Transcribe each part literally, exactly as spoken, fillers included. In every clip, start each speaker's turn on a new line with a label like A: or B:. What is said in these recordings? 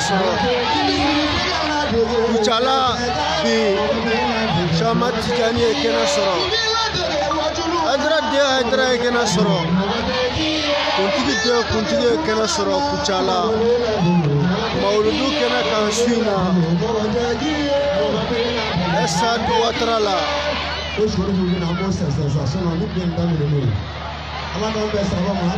A: sɔrɔ Kucala bi Chama Tijani ye kɛnɛ sɔrɔ Haidara den Haidara ye kɛnɛ sɔrɔ kuntigi den kuntigi ye kɛnɛ sɔrɔ Kucala Mawuludu kɛnɛ kan su in na Esadu Ouattara la Allah k'an bɛn sababa ma.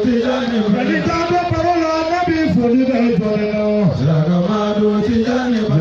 B: Tijani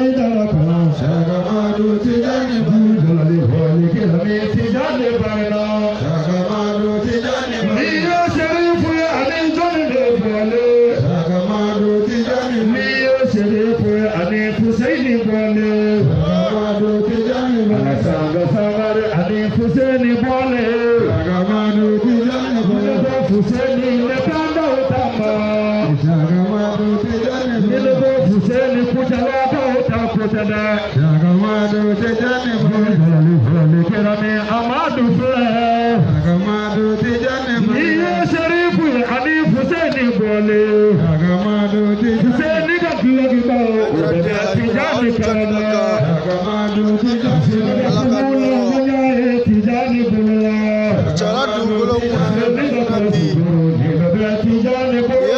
B: Haydara Kana Shagamadu Tijani Jalali Boli Kirami Tijani Barna Shagamadu Tijani Niyo Sherifu Ani Joni Boli Shagamadu Tijani Niyo Sherifu Ani Husaini Boli Shagamadu Tijani Alasanga Sagar Ani Husaini Boli Shagamadu Tijani Boli Husaini Nekanda Utama Shagamadu Tijani Boli Husaini Kuchalata Utakutada Shagamadu Tijani Boli Boli Kirami Amadu Fle Shagamadu Tijani Boli Niyo Sherifu Ani Husaini Boli Shagamadu Tijani Husaini Kakilagi Bao Tijani Karana Shagamadu Tijani Tijani Bula Chala Dugulo Kunati Tijani Bula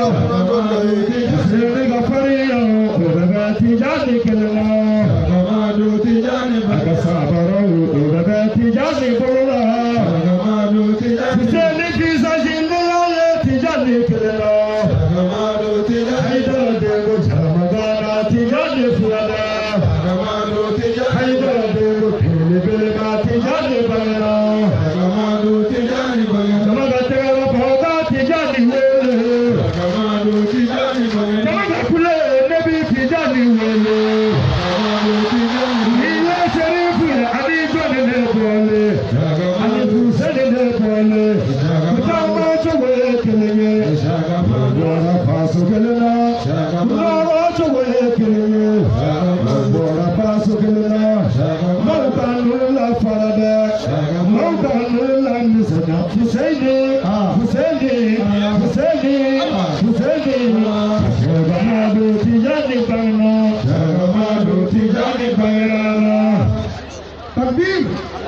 B: Tijani Gafaria Tijani Kelala Shagamadu Tijani Akasabaro Tijani Bula Shagamadu Tijani Tijani Kisa Jindala Tijani Kelala Shagamadu Tijani Haydara Dego Chamagana Tijani Fulada Shagamadu Tijani Haydara Dego Pelebelga Tijani Bagana Shagamadu Tijani Bagana Shamagatega Bhoga Tijani Wele Shagamadu Tijani Bagana Shamagakule Nebi Tijani Wele Shagamadu Tijani Niyo Sherifu Ani Joni Nebole Ani Husaini Nebole Kutama Chowe Keleye Shagamadu Fasu Kelena Shagamadu Chowe Keleye Shagamadu Fasu Kelena Shagamadu Farada Shagamadu Nisana Husaini Husaini Husaini Husaini Shagamadu Tijani Bagana Shagamadu Tijani Bagana Takbir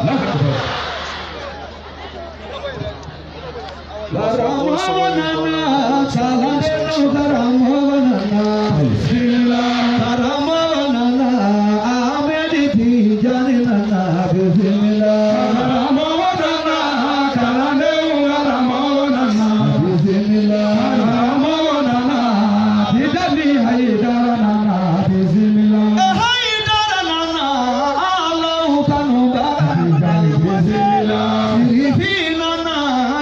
B: Ramavanana Chalandenu Ramavanana Ramavanana Amedi Tijani Nana Bismillah Ramavanana Chalandenu Ramavanana Bismillah Ramavanana Tijani Haydara Nana Bismillah Haydara Nana Allahu Kanu Tijani Bismillah Shirifina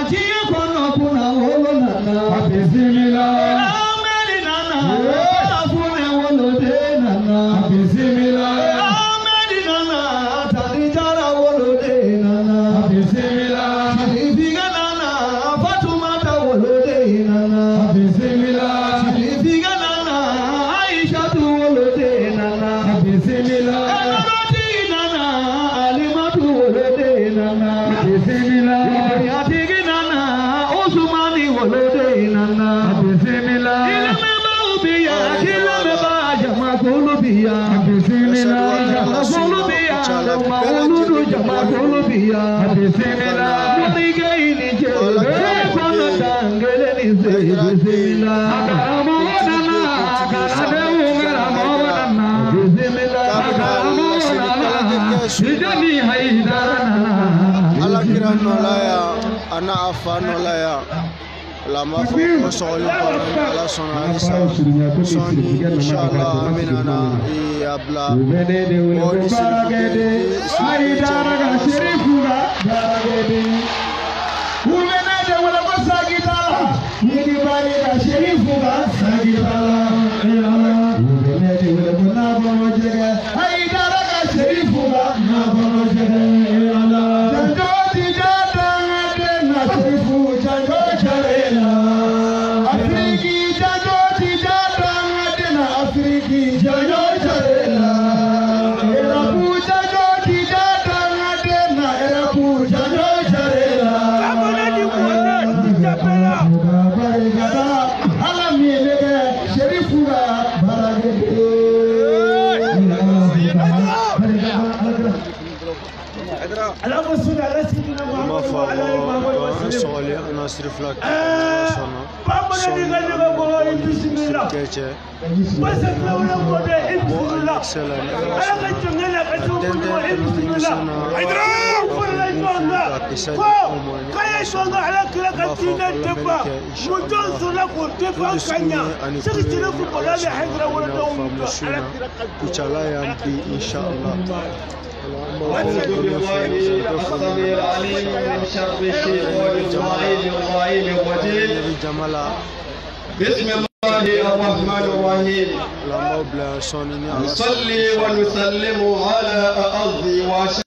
B: Kuna wolo nana, Bismillah. Ameri nana, Afune wolo de nana, Bismillah. Ameri nana, Tarijara wolo de nana, Bismillah. Shirifiga nana, Fatumata wolo de nana, Bismillah. Shirifiga nana, Aisha tu wolo de nana, Bismillah. Eloroti nana, Alimatu wolo de nana, Bismillah. Yatigi nana. Usmani wolode nana Bismillah ilme baubiya ilme ba jama kulubiya Bismillah jama kulubiya jama kuludu jama kulubiya Bismillah nige inije kono tangele nize Bismillah karamo nana karade karamo nana Bismillah karamo nana Tijani Haydara nana ala kirano laya ana afano laya lama fo soli ko ala sona isa soni inshallah aminana e abla o baragede Haydara ga sherifuga baragede umenede wala basagitala yidi bari ga sherifuga sagitala umenede wala bonabo jege Haydara ga sherifuga nabo jege ala joti jada na sherifu jango charela Afriki jango jada na Afriki jango charela era puja joti jada na era puja jango charela amona di kuona japela barigada ala mielege sherifu ga baragede اللهم صل على سيدنا محمد وعلى ال محمد وسلم. بسم الله. وسلم ولا بد بسم الله. انا كنت لك بسم الله. اضرب ولا يسوع. كاي يسوع على كل كتينا تبا. مجوز لك وتبا كانيا. سكت لك ولا حجر ولا دوم.
A: كوتشالا يامبي ان شاء الله.
C: أعوذ بالله السميع العليم من شر الشيطان اللعين اللعين الرجيم. بسم الله الرحمن الرحيم. نصلي ونسلم على أعز